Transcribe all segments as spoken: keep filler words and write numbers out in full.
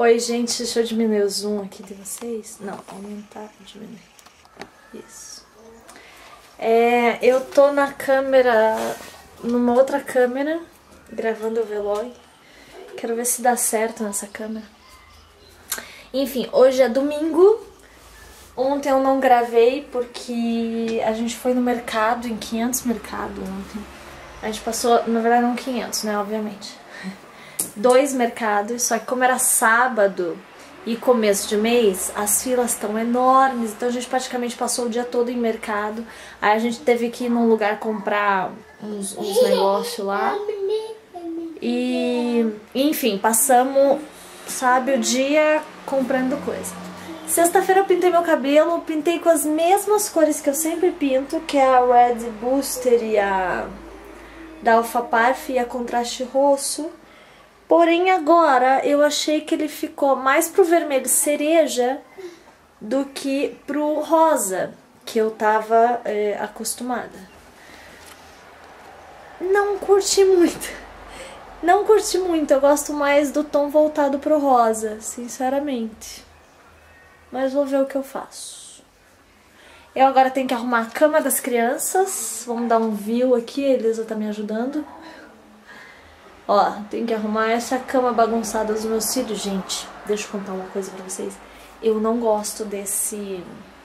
Oi, gente, deixa eu diminuir o zoom aqui de vocês. Não, aumentar, diminuir. Isso. É, eu tô na câmera, numa outra câmera, gravando o vlog. Quero ver se dá certo nessa câmera. Enfim, hoje é domingo. Ontem eu não gravei porque a gente foi no mercado, em quinhentos mercado ontem. A gente passou, na verdade não quinhentos, né, obviamente. Dois mercados, só que como era sábado e começo de mês, as filas estão enormes, então a gente praticamente passou o dia todo em mercado. Aí a gente teve que ir num lugar comprar uns, uns negócios lá. E, enfim, passamos, sabe, o dia comprando coisa. Sexta-feira eu pintei meu cabelo, pintei com as mesmas cores que eu sempre pinto, que é a Red Booster e a da Alpha Parf e a Contraste Roxo. Porém agora eu achei que ele ficou mais pro vermelho cereja do que pro rosa, que eu tava é, acostumada. Não curti muito. Não curti muito, eu gosto mais do tom voltado pro rosa, sinceramente. Mas vou ver o que eu faço. Eu agora tenho que arrumar a cama das crianças. Vamos dar um view aqui, a Elisa tá me ajudando. Ó, tem que arrumar essa cama bagunçada dos meus filhos, gente. Deixa eu contar uma coisa pra vocês. Eu não gosto desse...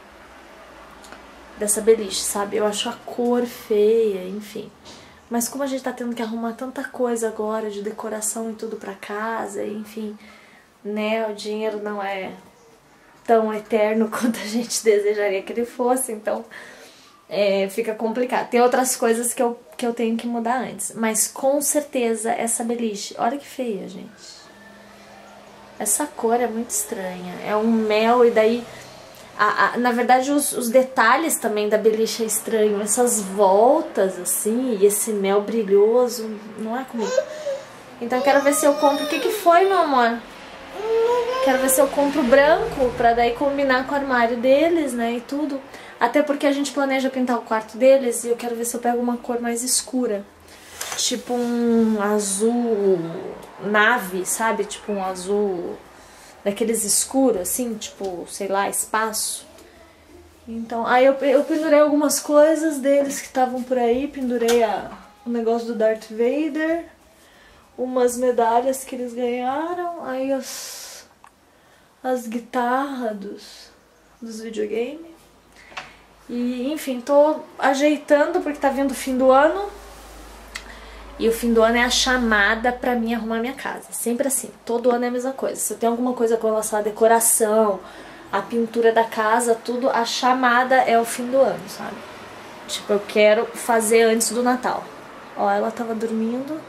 dessa beliche, sabe? Eu acho a cor feia, enfim. Mas como a gente tá tendo que arrumar tanta coisa agora, de decoração e tudo pra casa, enfim, né? O dinheiro não é tão eterno quanto a gente desejaria que ele fosse, então... É, fica complicado. Tem outras coisas que eu, que eu tenho que mudar antes. Mas com certeza essa beliche... Olha que feia, gente. Essa cor é muito estranha. É um mel e daí... A, a, na verdade, os, os detalhes também da beliche é estranho. Essas voltas, assim, e esse mel brilhoso, não é comigo. Então eu quero ver se eu compro... O que que foi, meu amor? Quero ver se eu compro branco pra daí combinar com o armário deles, né, e tudo. Até porque a gente planeja pintar o quarto deles e eu quero ver se eu pego uma cor mais escura. Tipo um azul nave, sabe? Tipo um azul daqueles escuros, assim, tipo, sei lá, espaço. Então, aí eu, eu pendurei algumas coisas deles que estavam por aí. Pendurei a, o negócio do Darth Vader, umas medalhas que eles ganharam, aí as, as guitarras dos, dos videogames. E, enfim, tô ajeitando porque tá vindo o fim do ano. E o fim do ano é a chamada pra mim arrumar minha casa. Sempre assim, todo ano é a mesma coisa. Se eu tenho alguma coisa com relação à decoração, a pintura da casa, tudo, a chamada é o fim do ano, sabe? Tipo, eu quero fazer antes do Natal. Ó, ela tava dormindo.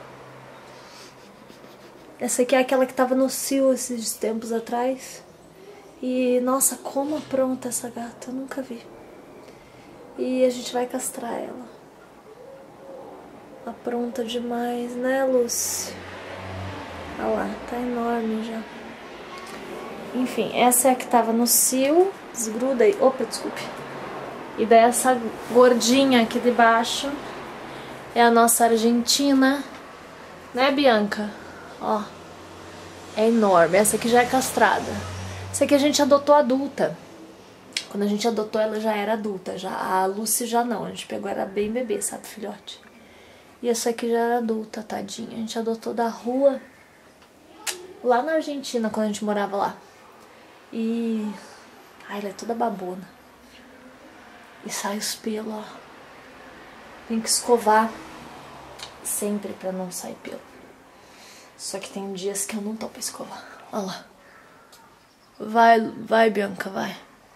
Essa aqui é aquela que tava no cio esses tempos atrás. E, nossa, como apronta essa gata, eu nunca vi. E a gente vai castrar ela. Apronta demais, né, Lucy? Olha lá, tá enorme já. Enfim, essa é a que tava no cio. Desgruda aí. Opa, desculpe. E daí essa gordinha aqui de baixo é a nossa Argentina. Né, Bianca? Ó. É enorme. Essa aqui já é castrada. Essa aqui a gente adotou adulta. Quando a gente adotou, ela já era adulta. Já, a Lucy já não. A gente pegou, era bem bebê, sabe, filhote? E essa aqui já era adulta, tadinha. A gente adotou da rua, lá na Argentina, quando a gente morava lá. E... ai, ela é toda babona. E sai os pelos, ó. Tem que escovar sempre pra não sair pelo. Só que tem dias que eu não tô pra escovar. Olha lá. Vai, vai, Bianca, vai.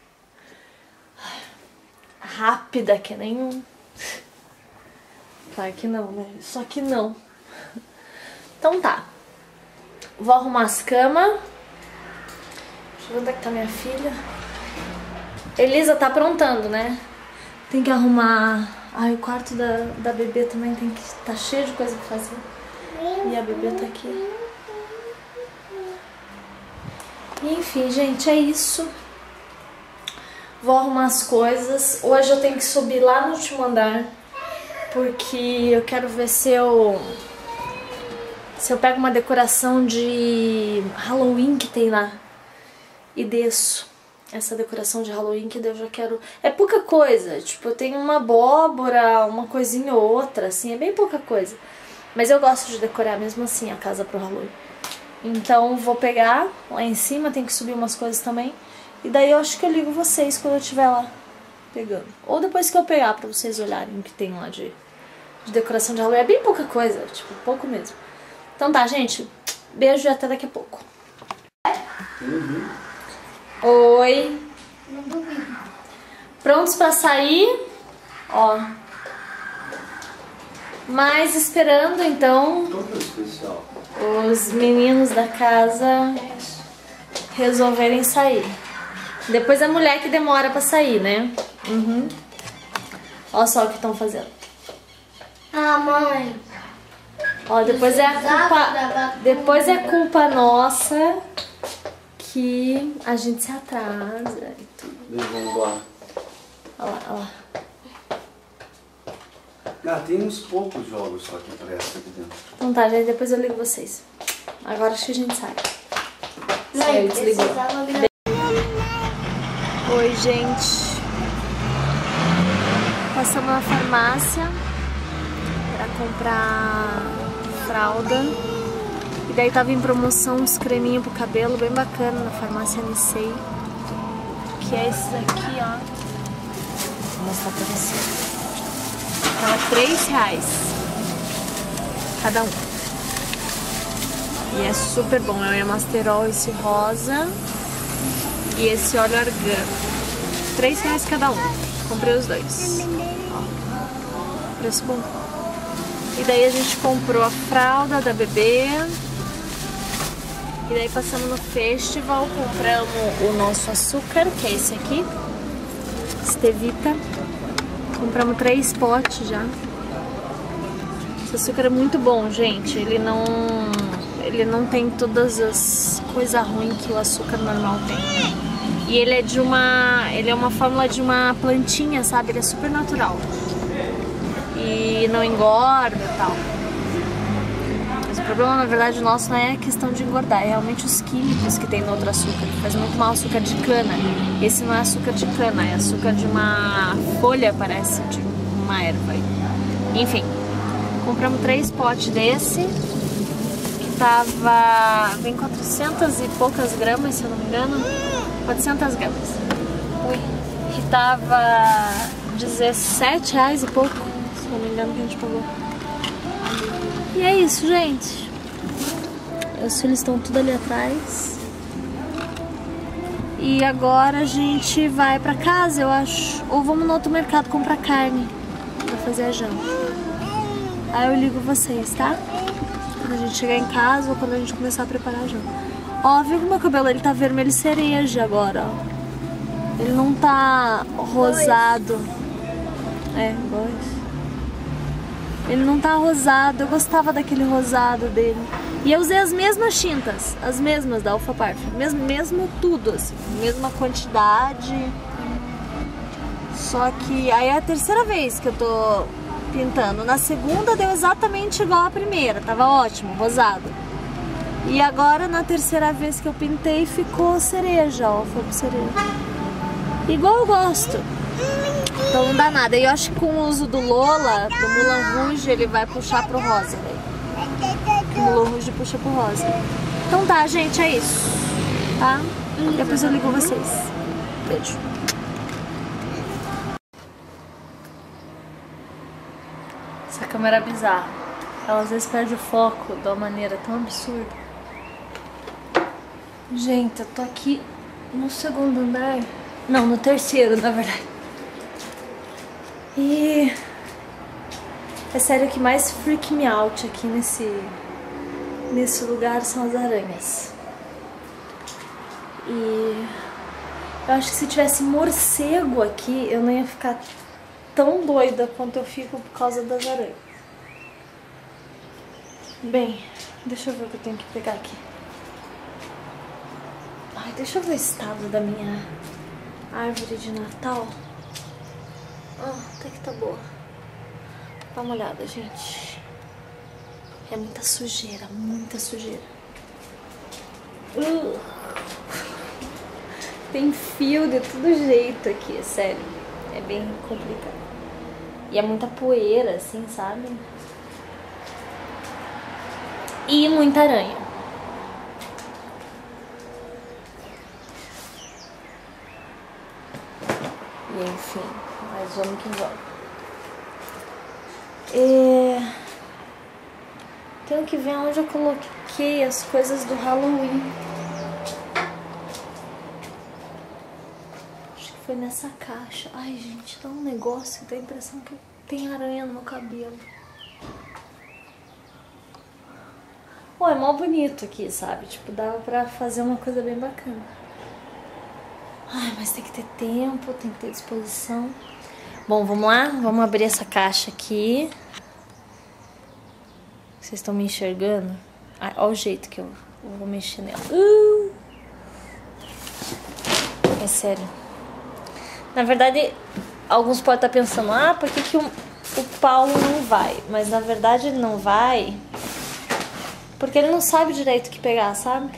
Rápida que nem um... Claro que não, né? Só que não. Então tá. Vou arrumar as camas. Deixa eu ver onde é que tá minha filha. Elisa tá aprontando, né? Tem que arrumar... ai, o quarto da, da bebê também tem que... tá cheio de coisa pra fazer. E a bebê tá aqui. E, enfim, gente, é isso. Vou arrumar as coisas. Hoje eu tenho que subir lá no último andar, porque eu quero ver se eu se eu pego uma decoração de Halloween que tem lá e desço essa decoração de Halloween, que eu já quero... É pouca coisa, tipo, eu tenho uma abóbora, uma coisinha ou outra, assim, é bem pouca coisa. Mas eu gosto de decorar mesmo assim a casa pro Halloween. Então vou pegar lá em cima, tem que subir umas coisas também. E daí eu acho que eu ligo vocês quando eu estiver lá pegando. Ou depois que eu pegar, pra vocês olharem o que tem lá de, de decoração de Halloween. É bem pouca coisa, tipo, pouco mesmo. Então tá, gente. Beijo e até daqui a pouco. Uhum. Oi. Não duvido. Prontos pra sair? Ó. Mas esperando, então, Todo especial. os meninos da casa resolverem sair. Depois a mulher que demora pra sair, né? Uhum. Olha só o que estão fazendo. Ah, mãe. Ó, depois é a culpa, depois é culpa nossa que a gente se atrasa e tudo. Eles vão embora. Olha lá, olha lá. Ah, tem uns poucos jogos só que aparecem aqui dentro. Então tá, gente, depois eu ligo vocês. Agora acho que a gente sai. Mãe, Saiu, desligou. precisava virar. Oi, gente. Passamos na farmácia pra comprar fralda. E daí tava em promoção uns creminhos pro cabelo bem bacana na farmácia Nicei. Que é esses aqui, ó. Vou mostrar pra vocês. Tava três reais cada um. E é super bom. É o Emasterol, esse rosa e esse óleo argano. Três reais cada um. Comprei os dois. Ó, preço bom. E daí a gente comprou a fralda da bebê. E daí passamos no festival, compramos o nosso açúcar, que é esse aqui, Stevita. Compramos três potes já. Esse açúcar é muito bom, gente. Ele não, ele não tem todas as coisas ruins que o açúcar normal tem. E ele é de uma, ele é uma fórmula de uma plantinha, sabe? Ele é super natural. E não engorda e tal. Mas o problema, na verdade, nosso não é a questão de engordar, é realmente os químicos que tem no outro açúcar, que faz muito mal. Açúcar de cana. Esse não é açúcar de cana, é açúcar de uma folha, parece, de uma erva. Enfim, compramos três potes desse, que tava... vem quatrocentas e poucas gramas, se eu não me engano. quatrocentas gramas. Ui. Que tava dezessete reais e pouco, se eu não me engano, que a gente pagou. E é isso, gente. Os filhos estão tudo ali atrás. E agora a gente vai pra casa, eu acho. Ou vamos no outro mercado comprar carne pra fazer a janta. Aí eu ligo vocês, tá? Quando a gente chegar em casa ou quando a gente começar a preparar a janta. Ó, viu que o meu cabelo ele tá vermelho cereja agora, ó. Ele não tá rosado. É, dois. Ele não tá rosado, eu gostava daquele rosado dele. E eu usei as mesmas tintas, as mesmas da Alpha Parfum, mesmo, mesmo tudo, assim, mesma quantidade. Só que aí é a terceira vez que eu tô pintando. Na segunda deu exatamente igual a primeira, tava ótimo, rosado. E agora na terceira vez que eu pintei ficou cereja, ó, foi pro cereja. Igual eu gosto. Então não dá nada. E eu acho que com o uso do Lola, do Moulin Rouge, ele vai puxar pro rosa, velho. O Moulin Rouge puxa pro rosa. Então tá, gente, é isso. Tá? Depois eu ligo vocês. Beijo. Essa câmera é bizarra. Ela às vezes perde o foco de uma maneira tão absurda. Gente, eu tô aqui no segundo andar. Não, no terceiro, na verdade. E é sério, o que mais freak me out aqui nesse, nesse lugar são as aranhas. E eu acho que se tivesse morcego aqui, eu não ia ficar tão doida quanto eu fico por causa das aranhas. Bem, deixa eu ver o que eu tenho que pegar aqui. Ai, deixa eu ver o estado da minha árvore de Natal. Ah, até que tá boa. Dá uma olhada, gente. É muita sujeira, muita sujeira. Uh. Tem fio de todo jeito aqui, sério. É bem complicado. E é muita poeira, assim, sabe? E muita aranha. E enfim, mas vamos que vamos. É... Tenho que ver onde eu coloquei as coisas do Halloween. Acho que foi nessa caixa. Ai, gente, dá um negócio, dá a impressão que tem aranha no meu cabelo. Pô, é mó bonito aqui, sabe? Tipo, dava pra fazer uma coisa bem bacana. Ai, mas tem que ter tempo, tem que ter disposição. Bom, vamos lá? Vamos abrir essa caixa aqui. Vocês estão me enxergando? Ah, olha o jeito que eu, eu vou mexer nela. Uh! É sério. Na verdade, alguns podem estar pensando, ah, por que, que o, o Paulo não vai? Mas na verdade ele não vai porque ele não sabe direito o que pegar, sabe?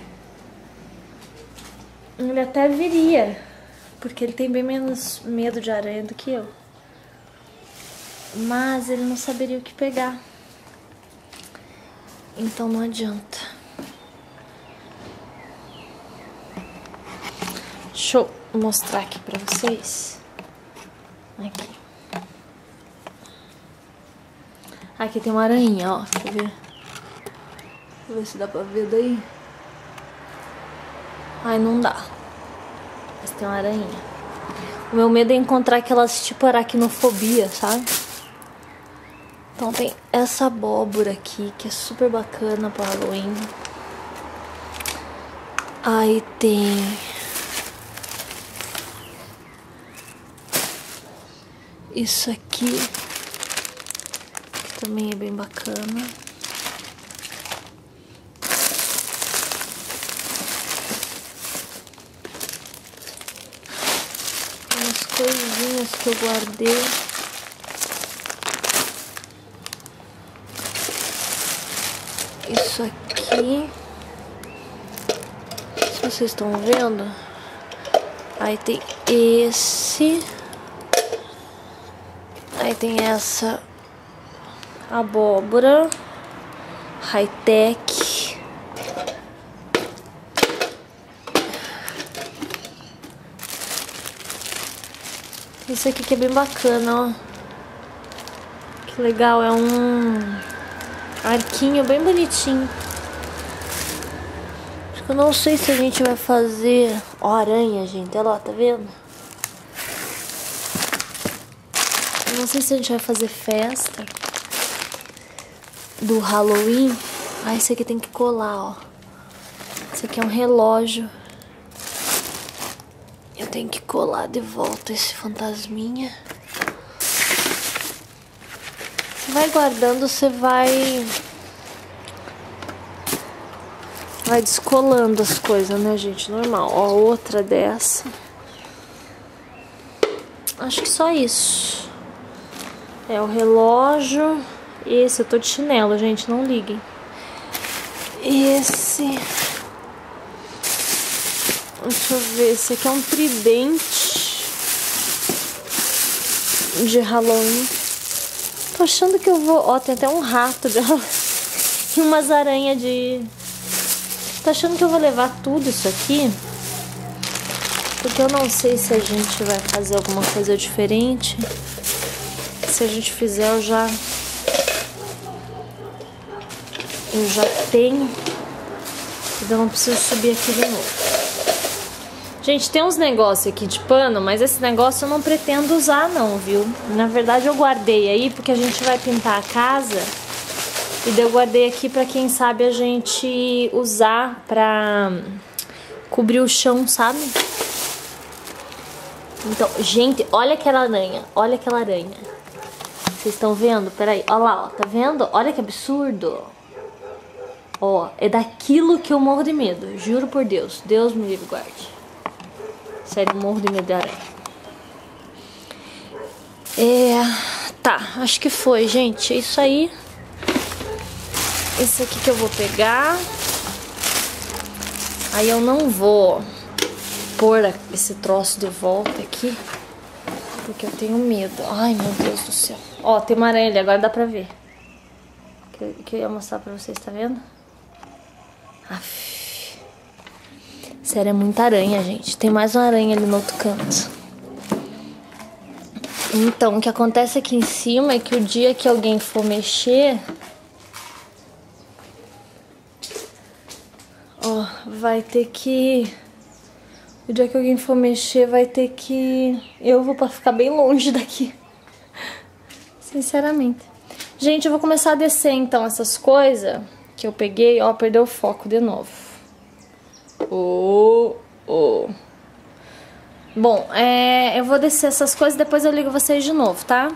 Ele até viria, porque ele tem bem menos medo de aranha do que eu. Mas ele não saberia o que pegar. Então não adianta. Deixa eu mostrar aqui pra vocês. Aqui. Aqui tem uma aranha, ó. Quer ver? Deixa eu ver se dá pra ver daí. Ai, não dá. Mas tem uma aranha. O meu medo é encontrar aquelas tipo aracnofobia, sabe? Então tem essa abóbora aqui, que é super bacana pro Halloween. Aí tem... isso aqui, que também é bem bacana. Umas coisinhas que eu guardei. Isso aqui, se vocês estão vendo, aí tem esse, aí tem essa abóbora high-tech. Esse aqui que é bem bacana, ó. Que legal, é um arquinho bem bonitinho. Acho que eu não sei se a gente vai fazer... ó, aranha, gente, olha lá, tá vendo? Eu não sei se a gente vai fazer festa do Halloween. Ah, esse aqui tem que colar, ó. Esse aqui é um relógio. Eu tenho que colar de volta esse fantasminha. Você vai guardando, você vai... vai descolando as coisas, né, gente? Normal. Ó, outra dessa. Acho que só isso. É o relógio. Esse, eu tô de chinelo, gente, não liguem. Esse... deixa eu ver, esse aqui é um tridente de Halloween. Tô achando que eu vou... ó, tem até um rato de Halloween e umas aranhas de... tô achando que eu vou levar tudo isso aqui, porque eu não sei se a gente vai fazer alguma coisa diferente. Se a gente fizer, eu já... eu já tenho. Então eu não preciso subir aqui de novo. Gente, tem uns negócios aqui de pano, mas esse negócio eu não pretendo usar não, viu? Na verdade eu guardei aí porque a gente vai pintar a casa. E daí eu guardei aqui pra quem sabe a gente usar pra cobrir o chão, sabe? Então, gente, olha aquela aranha, olha aquela aranha. Vocês estão vendo? Peraí, olha lá, ó, tá vendo? Olha que absurdo. Ó, é daquilo que eu morro de medo, juro por Deus. Deus me livre, guarde. Sério, eu morro de medo de aranha. É... tá, acho que foi, gente. É isso aí. esse aqui que eu vou pegar. Aí eu não vou pôr esse troço de volta aqui, porque eu tenho medo. Ai, meu Deus do céu. Ó, tem uma aranha ali, agora dá pra ver. Que, que eu ia mostrar pra vocês, tá vendo? Aff. Sério, é muita aranha, gente. Tem mais uma aranha ali no outro canto. Então, o que acontece aqui em cima é que o dia que alguém for mexer... Ó, vai ter que... O dia que alguém for mexer, vai ter que... Eu vou pra ficar bem longe daqui. Sinceramente. Gente, eu vou começar a descer, então, essas coisas que eu peguei. Ó, perdeu o foco de novo. Oh, oh. Bom, é, eu vou descer essas coisas, depois eu ligo vocês de novo, tá?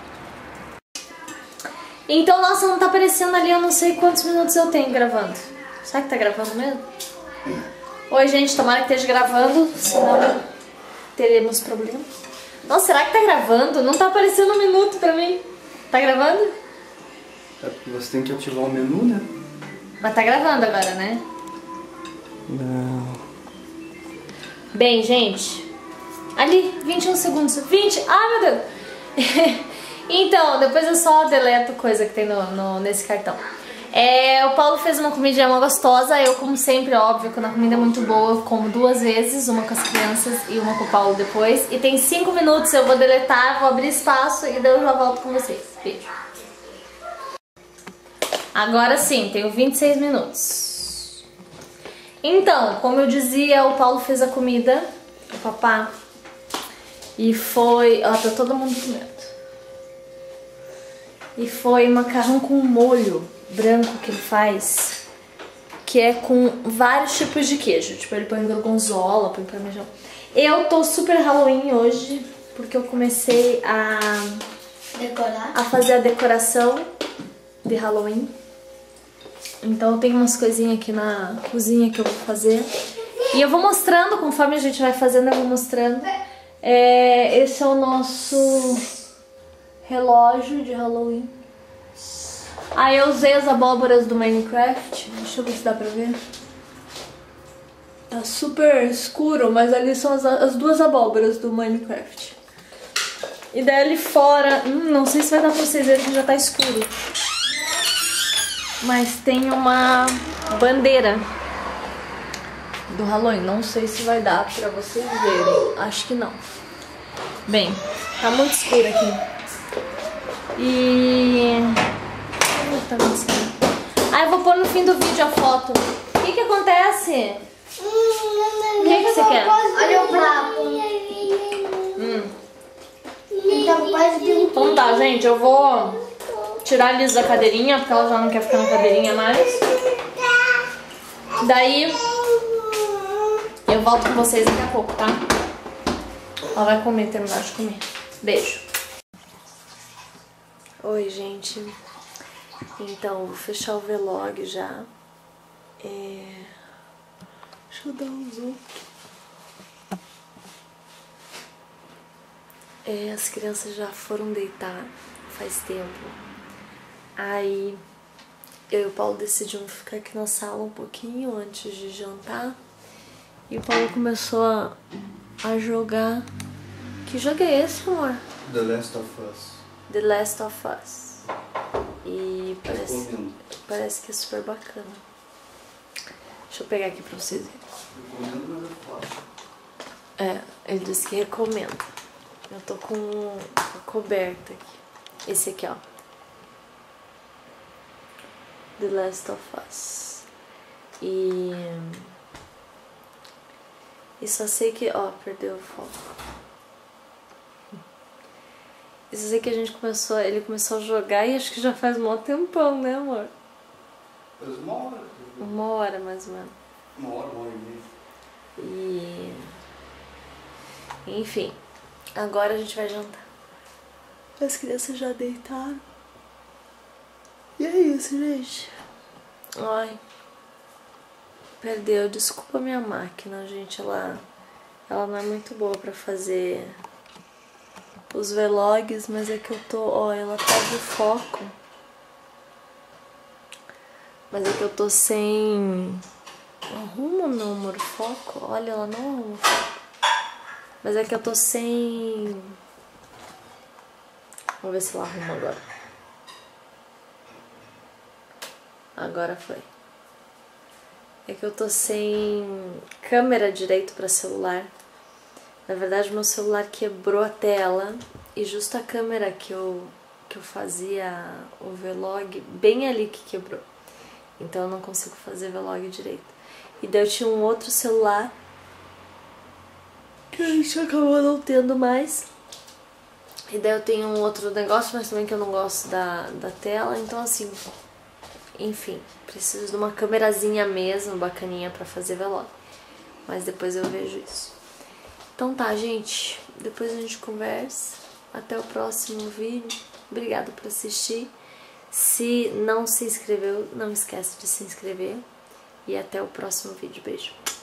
Então, nossa, não tá aparecendo ali, eu não sei quantos minutos eu tenho gravando. Será que tá gravando mesmo? Oi, gente, tomara que esteja gravando, senão teremos problemas. Nossa, será que tá gravando? Não tá aparecendo um minuto pra mim. Tá gravando? É porque você tem que ativar o menu, né? Mas tá gravando agora, né? Não. Bem, gente, ali, vinte e um segundos. vinte! Ai, meu Deus! Então, depois eu só deleto coisa que tem no, no, nesse cartão. É, o Paulo fez uma comidinha mó gostosa. Eu, como sempre, óbvio, quando a comida é muito boa, eu como duas vezes, uma com as crianças e uma com o Paulo depois. E tem cinco minutos, eu vou deletar, vou abrir espaço e daí eu já volto com vocês. Beijo. Agora sim, tenho vinte e seis minutos. Então, como eu dizia, o Paulo fez a comida, o papá, e foi... Ó, tá todo mundo comendo. E foi macarrão com molho branco que ele faz, que é com vários tipos de queijo. Tipo, ele põe gorgonzola, põe parmesão. Eu tô super Halloween hoje, porque eu comecei a... Decorar? A fazer a decoração de Halloween. Então eu tenho umas coisinhas aqui na cozinha que eu vou fazer. E eu vou mostrando, conforme a gente vai fazendo, eu vou mostrando. É, esse é o nosso relógio de Halloween. Aí eu usei as abóboras do Minecraft. Deixa eu ver se dá pra ver. Tá super escuro, mas ali são as, as duas abóboras do Minecraft. E daí ali fora... Hum, não sei se vai dar pra vocês verem que já tá escuro. Mas tem uma bandeira do Halloween. Não sei se vai dar pra vocês verem. Acho que não. Bem, tá muito escuro aqui. E... Tá muito escuro. Ah, eu vou pôr no fim do vídeo a foto. O que que acontece? O que que você quer? Olha o prato. Hum. Então, quase tem um... Então tá, gente. Eu vou tirar a Liz da cadeirinha, porque ela já não quer ficar na cadeirinha mais. Daí eu volto com vocês daqui a pouco, tá? Ela vai comer, terminar de comer. Beijo. Oi, gente. Então, vou fechar o vlog já. É... Deixa eu dar um zoom. É, as crianças já foram deitar faz tempo. Aí eu e o Paulo decidimos ficar aqui na sala um pouquinho antes de jantar. E o Paulo começou a, a jogar. Que jogo é esse, amor? The Last of Us. The Last of Us. E parece, parece que é super bacana. Deixa eu pegar aqui pra vocês verem. Recomendo, mas é fácil. É, ele disse que recomenda. Eu tô com a coberta aqui. Esse aqui, ó. The Last of Us. E... E só sei que... Ó, perdeu o foco. E só sei que a gente começou... Ele começou a jogar e acho que já faz um tempão, né, amor? Faz uma hora. Uma hora, mais ou menos. Uma hora, uma hora e meia. E... Enfim. Agora a gente vai jantar. As crianças já deitaram. E é isso, gente. Ai. Perdeu. Desculpa a minha máquina, gente. Ela, ela não é muito boa pra fazer os vlogs, mas é que eu tô... Ó, ela tá de foco. Mas é que eu tô sem... Arruma meu amor, foco. Olha, ela não arruma foco. Mas é que eu tô sem... Vamos ver se ela arruma agora. Agora foi. É que eu tô sem câmera direito pra celular. Na verdade, meu celular quebrou a tela. E justo a câmera que eu, que eu fazia o vlog, bem ali que quebrou. Então eu não consigo fazer vlog direito. E daí eu tinha um outro celular que a gente acabou não tendo mais. E daí eu tenho um outro negócio, mas também que eu não gosto da, da tela. Então assim, enfim, preciso de uma câmerazinha mesmo, bacaninha pra fazer vlog. Mas depois eu vejo isso. Então tá, gente. Depois a gente conversa. Até o próximo vídeo. Obrigada por assistir. Se não se inscreveu, não esquece de se inscrever. E até o próximo vídeo. Beijo.